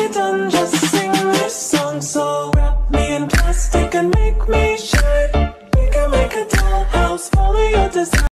be done, just sing this song. So wrap me in plastic and make me shine. We can make a dollhouse, follow your design.